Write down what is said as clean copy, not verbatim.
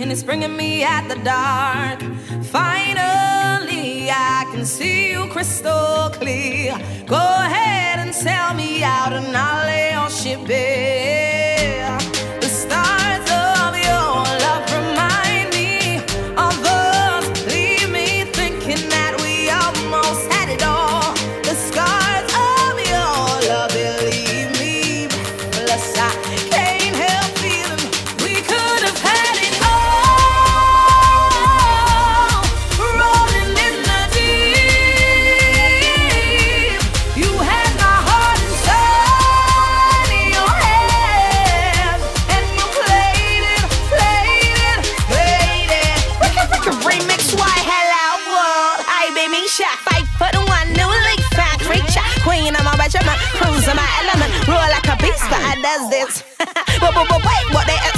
rain is bringing me at the dark. Finally, I can see you crystal clear. Go ahead and sell me out and I'll lay your ship bare. The stars of your love remind me of us. Leave me thinking that we almost had it all. The scars of your love, believe me, breathless. I can't help feeling we could have had it all. Rolling in the deep, you had my heart inside your hands, and you played it, played it, played it. Wicked remix, why hello world? I baby shot, 5'1", new league fat creature, queen of my regiment, cruise of my element, roll like a beast, but I does this. Wait, what they